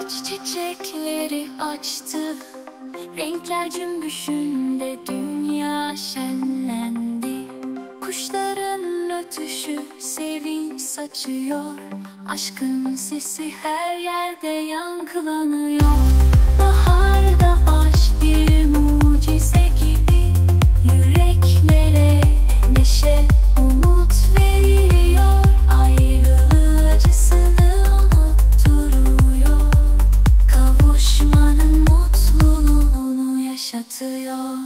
Ağaç çiçekleri açtı, renkler cümbüşünde dünya şenlendi. Kuşların ötüşü sevinç saçıyor, aşkın sesi her yerde yankılanıyor. Baharda aşk bir mucize gibi, yüreklere neşe, umut veriyor. Ayrılığı acısını unutturuyor, kavuşmanın mutluluğunu yaşatıyor.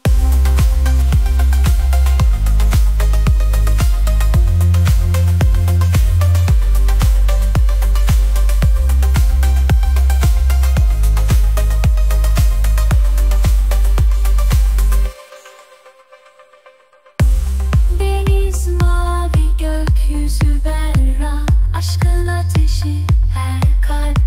Deniz mavi, gökyüzü berrak, aşkın ateşi her kalp